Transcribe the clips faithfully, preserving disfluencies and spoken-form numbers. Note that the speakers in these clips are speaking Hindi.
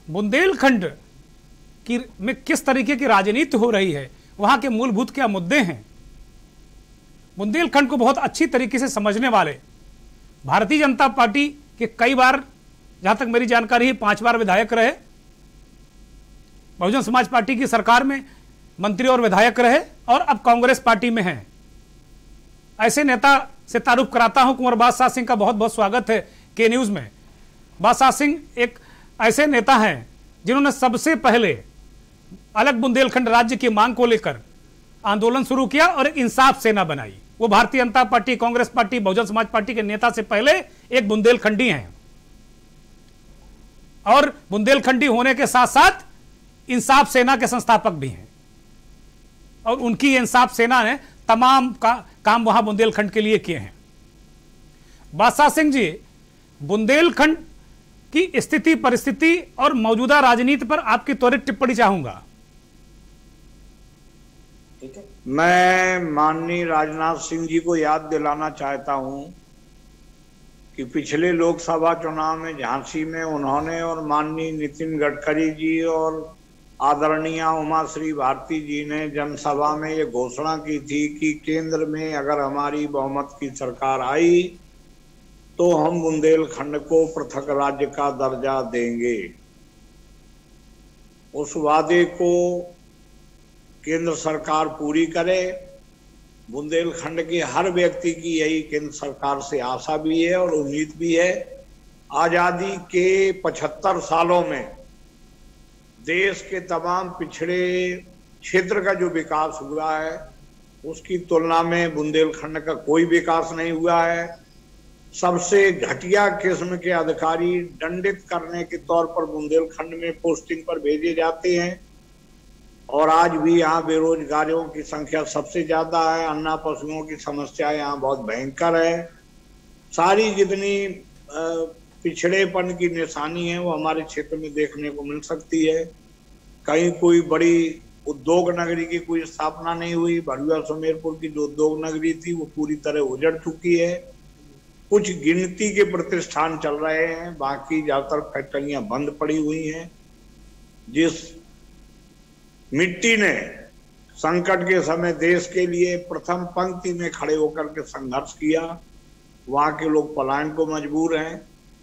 बुंदेलखंड की में किस तरीके की राजनीति हो रही है, वहां के मूलभूत क्या मुद्दे हैं, बुंदेलखंड को बहुत अच्छी तरीके से समझने वाले भारतीय जनता पार्टी के कई बार, जहां तक मेरी जानकारी है, पांच बार विधायक रहे, बहुजन समाज पार्टी की सरकार में मंत्री और विधायक रहे और अब कांग्रेस पार्टी में हैं। ऐसे नेता से तारुफ कराता हूं। कुंवर बादशाह सिंह का बहुत बहुत स्वागत है के न्यूज में। बादशाह सिंह एक ऐसे नेता हैं जिन्होंने सबसे पहले अलग बुंदेलखंड राज्य की मांग को लेकर आंदोलन शुरू किया और एक इंसाफ सेना बनाई। वो Bharatiya Janata party, Congress party, Bahujan Samaj party के नेता से पहले एक बुंदेलखंडी हैं और बुंदेलखंडी होने के साथ साथ इंसाफ सेना के संस्थापक भी हैं और उनकी इंसाफ सेना ने तमाम का, काम वहां बुंदेलखंड के लिए किए हैं। बादशाह सिंह जी, बुंदेलखंड की स्थिति, परिस्थिति और मौजूदा राजनीति पर आपकी त्वरित टिप्पणी चाहूंगा। ठीक है, मैं माननीय राजनाथ सिंह जी को याद दिलाना चाहता हूं कि पिछले लोकसभा चुनाव में झांसी में उन्होंने और माननीय नितिन गडकरी जी और आदरणीय उमा श्री भारती जी ने जनसभा में ये घोषणा की थी कि केंद्र में अगर हमारी बहुमत की सरकार आई तो हम बुंदेलखंड को पृथक राज्य का दर्जा देंगे। उस वादे को केंद्र सरकार पूरी करे, बुंदेलखंड के हर व्यक्ति की यही केंद्र सरकार से आशा भी है और उम्मीद भी है। आजादी के पचहत्तर सालों में देश के तमाम पिछड़े क्षेत्र का जो विकास हुआ है उसकी तुलना में बुंदेलखंड का कोई विकास नहीं हुआ है। सबसे घटिया किस्म के अधिकारी दंडित करने के तौर पर बुंदेलखंड में पोस्टिंग पर भेजे जाते हैं और आज भी यहाँ बेरोजगारों की संख्या सबसे ज्यादा है। अन्ना पशुओं की समस्या यहाँ बहुत भयंकर है। सारी जितनी पिछड़ेपन की निशानी है वो हमारे क्षेत्र में देखने को मिल सकती है। कहीं कोई बड़ी उद्योग नगरी की कोई स्थापना नहीं हुई। भरुआ सुमेरपुर की जो उद्योग नगरी थी वो पूरी तरह उजड़ चुकी है। कुछ गिनती के प्रतिष्ठान चल रहे हैं, बाकी ज्यादातर फैक्ट्रियां बंद पड़ी हुई हैं। जिस मिट्टी ने संकट के समय देश के लिए प्रथम पंक्ति में खड़े होकर के संघर्ष किया, वहां के लोग पलायन को मजबूर हैं।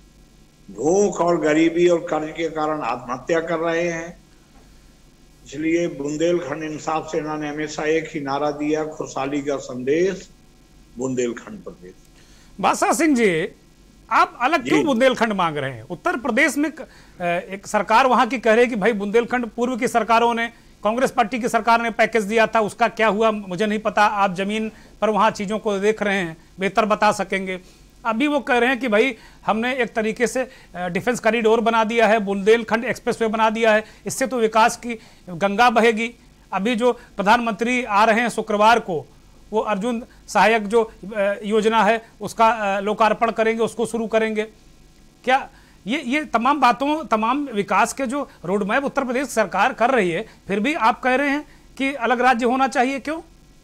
भूख और गरीबी और कर्ज के कारण आत्महत्या कर रहे हैं। इसलिए बुंदेलखंड इंसाफ सेना ने हमेशा एक ही नारा दिया, खुशहाली का संदेश, बुंदेलखंड प्रदेश। बादशाह सिंह जी, आप अलग क्यों बुंदेलखंड मांग रहे हैं? उत्तर प्रदेश में एक सरकार वहां की कह रही है कि भाई बुंदेलखंड, पूर्व की सरकारों ने, कांग्रेस पार्टी की सरकार ने पैकेज दिया था, उसका क्या हुआ मुझे नहीं पता। आप जमीन पर वहां चीजों को देख रहे हैं, बेहतर बता सकेंगे। अभी वो कह रहे हैं कि भाई हमने एक तरीके से डिफेंस कॉरिडोर बना दिया है, बुंदेलखंड एक्सप्रेसवे बना दिया है, इससे तो विकास की गंगा बहेगी। अभी जो प्रधानमंत्री आ रहे हैं शुक्रवार को, वो अर्जुन सहायक जो योजना है उसका लोकार्पण करेंगे, उसको शुरू करेंगे। क्या ये ये तमाम बातों, तमाम विकास के जो रोड मैप उत्तर प्रदेश सरकार कर रही है, फिर भी आप कह रहे हैं कि अलग राज्य होना चाहिए, क्यों?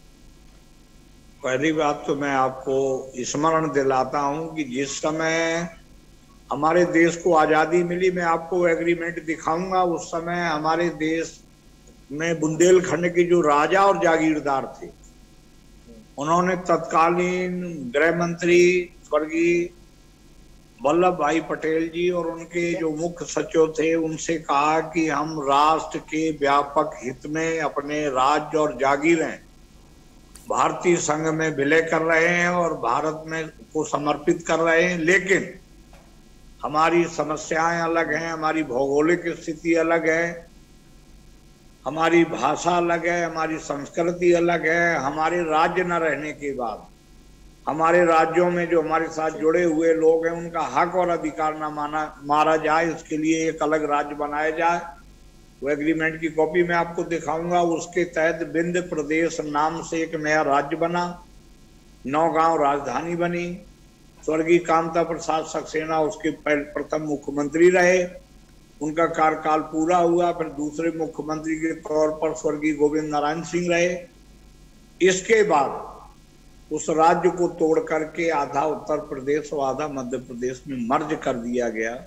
पहली बात तो मैं आपको स्मरण दिलाता हूं कि जिस समय हमारे देश को आजादी मिली, मैं आपको एग्रीमेंट दिखाऊंगा, उस समय हमारे देश में बुंदेलखंड के जो राजा और जागीरदार थे, उन्होंने तत्कालीन गृह मंत्री स्वर्गीय वल्लभ भाई पटेल जी और उनके जो मुख्य सचिव थे उनसे कहा कि हम राष्ट्र के व्यापक हित में अपने राज्य और जागीरें भारतीय संघ में विलय कर रहे हैं और भारत में को समर्पित कर रहे हैं, लेकिन हमारी समस्याएं अलग हैं, हमारी भौगोलिक स्थिति अलग है, हमारी भाषा अलग है, हमारी संस्कृति अलग है। हमारे राज्य न रहने के बाद हमारे राज्यों में जो हमारे साथ जुड़े हुए लोग हैं उनका हक और अधिकार न माना मारा जाए, इसके लिए एक अलग राज्य बनाया जाए। वो एग्रीमेंट की कॉपी मैं आपको दिखाऊंगा। उसके तहत विंध्य प्रदेश नाम से एक नया राज्य बना, नौगांव राजधानी बनी। स्वर्गीय कामता प्रसाद सक्सेना उसके प्रथम मुख्यमंत्री रहे, उनका कार्यकाल पूरा हुआ। फिर दूसरे मुख्यमंत्री के तौर पर स्वर्गीय गोविंद नारायण सिंह रहे। इसके बाद उस राज्य को तोड़ करके आधा उत्तर प्रदेश और आधा मध्य प्रदेश में मर्ज कर दिया गया।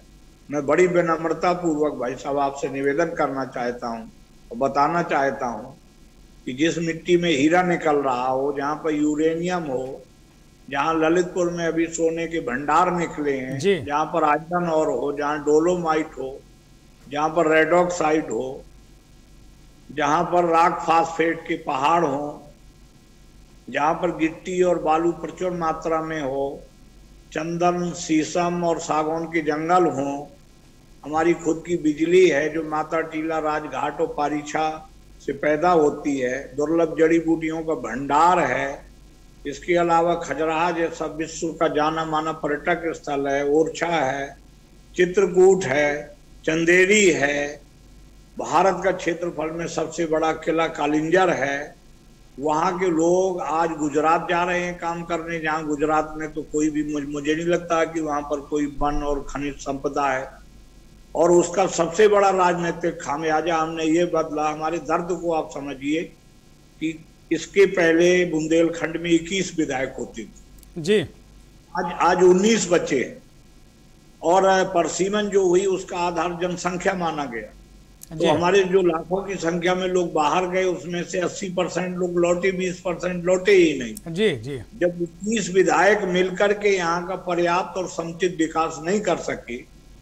मैं बड़ी विनम्रता पूर्वक भाई साहब आपसे निवेदन करना चाहता हूँ और बताना चाहता हूँ कि जिस मिट्टी में हीरा निकल रहा हो, जहाँ पर यूरेनियम हो, जहाँ ललितपुर में अभी सोने के भंडार निकले हैं, जहाँ पर आयरन और हो, जहाँ डोलोमाइट हो, जहाँ पर रेड ऑक्साइड हो, जहाँ पर राक फास्फेट के पहाड़ हो, जहाँ पर गिट्टी और बालू प्रचुर मात्रा में हो, चंदन, शीशम और सागौन के जंगल हो, हमारी खुद की बिजली है जो माता टीला राजघाट और पारीछा से पैदा होती है, दुर्लभ जड़ी बूटियों का भंडार है, इसके अलावा खजुराहो जैसा विश्व का जाना माना पर्यटक स्थल है, ओरछा है, चित्रकूट है, चंदेरी है, भारत का क्षेत्रफल में सबसे बड़ा किला कालिंजर है। वहाँ के लोग आज गुजरात जा रहे हैं काम करने, जहाँ गुजरात में तो कोई भी, मुझे नहीं लगता कि वहाँ पर कोई वन और खनिज संपदा है। और उसका सबसे बड़ा राजनीतिक खामियाजा हमने ये बदला, हमारे दर्द को आप समझिए कि इसके पहले बुंदेलखंड में इक्कीस विधायक होते थे जी, आज आज उन्नीस बचे और परसीमन जो हुई उसका आधार जनसंख्या माना गया। तो हमारे जो लाखों की संख्या में लोग बाहर गए उसमें से अस्सी परसेंट लोग लौटे, बीस परसेंट लौटे ही नहीं। जी जी जब इक्कीस विधायक मिलकर के यहाँ का पर्याप्त और समुचित विकास नहीं कर सके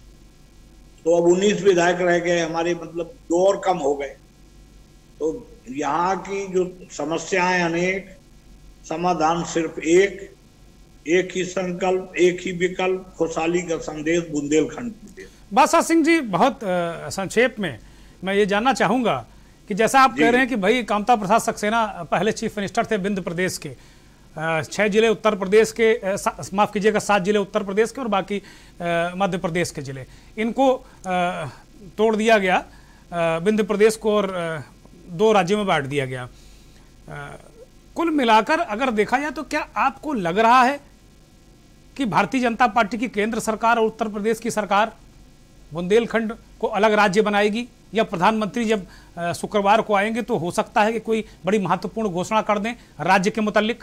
तो अब उन्नीस विधायक रह गए हमारे, मतलब दो और कम हो गए। तो यहाँ की जो समस्याएं अनेक, समाधान सिर्फ एक, एक ही संकल्प, एक ही विकल्प, खुशहाली का संदेश बुंदेलखंड को। बादशाह सिंह जी, बहुत संक्षेप में मैं ये जानना चाहूंगा कि जैसा आप कह रहे हैं कि भाई कामता प्रसाद सक्सेना पहले चीफ मिनिस्टर थे बिंद प्रदेश के, छह जिले उत्तर प्रदेश के, माफ कीजिएगा सात जिले उत्तर प्रदेश के और बाकी मध्य प्रदेश के जिले, इनको आ, तोड़ दिया गया, बिंद प्रदेश को और आ, दो राज्यों में बांट दिया गया। आ, कुल मिलाकर अगर देखा जाए तो क्या आपको लग रहा है कि भारतीय जनता पार्टी की केंद्र सरकार और उत्तर प्रदेश की सरकार बुंदेलखंड को अलग राज्य बनाएगी, या प्रधानमंत्री जब शुक्रवार को आएंगे तो हो सकता है कि कोई बड़ी महत्वपूर्ण घोषणा कर दें राज्य के मुतालिक?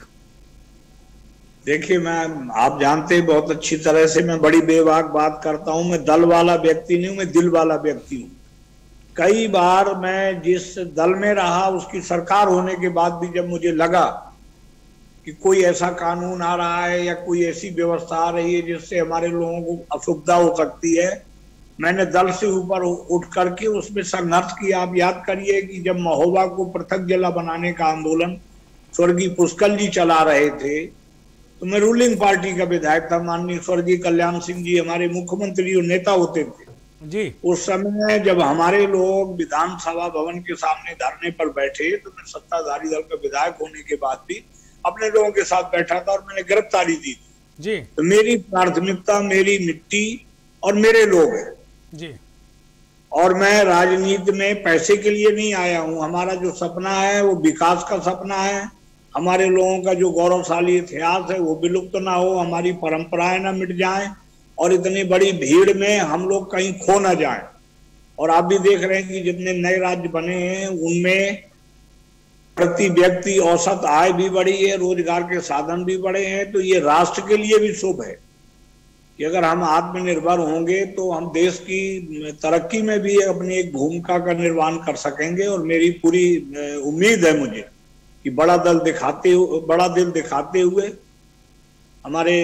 देखिए, मैं, आप जानते हैं बहुत अच्छी तरह से मैं बड़ी बेबाक बात करता हूं। मैं दल वाला व्यक्ति नहीं हूं, मैं दिल वाला व्यक्ति हूं। कई बार मैं जिस दल में रहा उसकी सरकार होने के बाद भी जब मुझे लगा कि कोई ऐसा कानून आ रहा है या कोई ऐसी व्यवस्था आ रही है जिससे हमारे लोगों को असुविधा हो सकती है, मैंने दल से ऊपर उठ करके उसमें संघर्ष किया। आप याद करिए कि जब महोबा को पृथक जिला बनाने का आंदोलन स्वर्गीय पुष्कर जी चला रहे थे तो मैं रूलिंग पार्टी का विधायक था। माननीय स्वर्गीय कल्याण सिंह जी हमारे मुख्यमंत्री और नेता होते थे जी। उस समय जब हमारे लोग विधानसभा भवन के सामने धरने पर बैठे तो मैं सत्ताधारी दल का विधायक होने के बाद भी अपने लोगों के साथ बैठा था और मैंने गिरफ्तारी दी थी जी। तो मेरी प्राथमिकता मेरी मिट्टी और मेरे लोग हैं जी। और मैं राजनीति में पैसे के लिए नहीं आया हूं। हमारा जो सपना है वो विकास का सपना है। हमारे लोगों का जो गौरवशाली इतिहास है वो विलुप्त ना हो, हमारी परंपराएं ना मिट जाएं और इतनी बड़ी भीड़ में हम लोग कहीं खो ना जाएं। और आप भी देख रहे हैं कि जितने नए राज्य बने हैं उनमें प्रति व्यक्ति औसत आय भी बढ़ी है, रोजगार के साधन भी बढ़े हैं। तो ये राष्ट्र के लिए भी शुभ है कि अगर हम आत्मनिर्भर होंगे तो हम देश की तरक्की में भी अपनी एक भूमिका का निर्वहन कर सकेंगे। और मेरी पूरी उम्मीद है मुझे कि बड़ा दल दिखाते हुए बड़ा दिल दिखाते हुए हमारे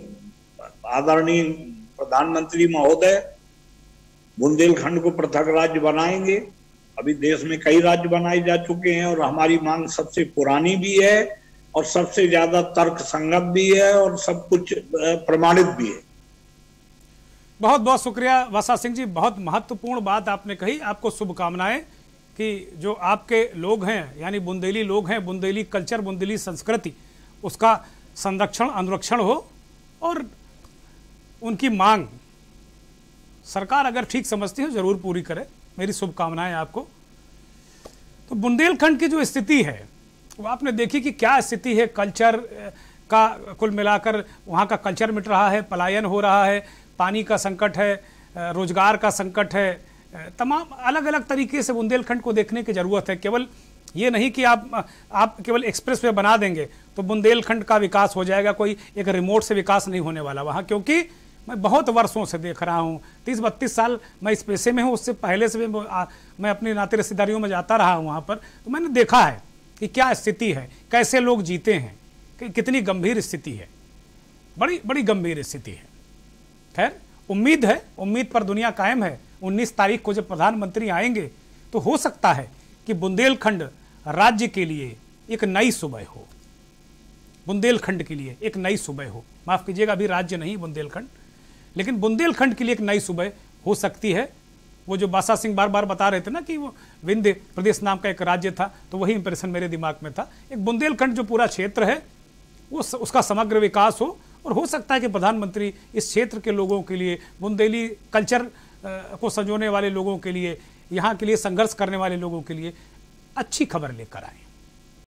आदरणीय प्रधानमंत्री महोदय बुंदेलखंड को पृथक राज्य बनाएंगे। अभी देश में कई राज्य बनाए जा चुके हैं और हमारी मांग सबसे पुरानी भी है और सबसे ज्यादा तर्क संगत भी है और सब कुछ प्रमाणित भी है। बहुत बहुत शुक्रिया बादशाह सिंह जी, बहुत महत्वपूर्ण बात आपने कही। आपको शुभकामनाएं कि जो आपके लोग हैं यानी बुंदेली लोग हैं, बुंदेली कल्चर, बुंदेली संस्कृति, उसका संरक्षण अनुरक्षण हो और उनकी मांग सरकार अगर ठीक समझती है जरूर पूरी करे। मेरी शुभकामनाएं आपको। तो बुंदेलखंड की जो स्थिति है वो आपने देखी कि क्या स्थिति है। कल्चर का कुल मिलाकर वहाँ का कल्चर मिट रहा है, पलायन हो रहा है, पानी का संकट है, रोजगार का संकट है, तमाम अलग अलग तरीके से बुंदेलखंड को देखने की ज़रूरत है। केवल ये नहीं कि आप आप केवल एक्सप्रेस वे बना देंगे तो बुंदेलखंड का विकास हो जाएगा। कोई एक रिमोट से विकास नहीं होने वाला वहाँ, क्योंकि मैं बहुत वर्षों से देख रहा हूँ, तीस बत्तीस साल मैं इस पेशे में हूँ, उससे पहले से भी आ, मैं अपनी नाते रिश्तेदारियों में जाता रहा हूँ वहाँ पर, तो मैंने देखा है कि क्या स्थिति है, कैसे लोग जीते हैं, कि कितनी गंभीर स्थिति है, बड़ी बड़ी गंभीर स्थिति है। खैर उम्मीद है, उम्मीद पर दुनिया कायम है। उन्नीस तारीख को जब प्रधानमंत्री आएंगे तो हो सकता है कि बुंदेलखंड राज्य के लिए एक नई सुबह हो, बुंदेलखंड के लिए एक नई सुबह हो। माफ कीजिएगा, अभी राज्य नहीं बुंदेलखंड, लेकिन बुंदेलखंड के लिए एक नई सुबह हो सकती है। वो जो बासा सिंह बार बार बता रहे थे ना कि वो विंध्य प्रदेश नाम का एक राज्य था, तो वही इंप्रेशन मेरे दिमाग में था। एक बुंदेलखंड जो पूरा क्षेत्र है वो उसका समग्र विकास हो, और हो सकता है कि प्रधानमंत्री इस क्षेत्र के लोगों के लिए, बुंदेली कल्चर को संजोने वाले लोगों के लिए, यहाँ के लिए संघर्ष करने वाले लोगों के लिए अच्छी खबर लेकर आए।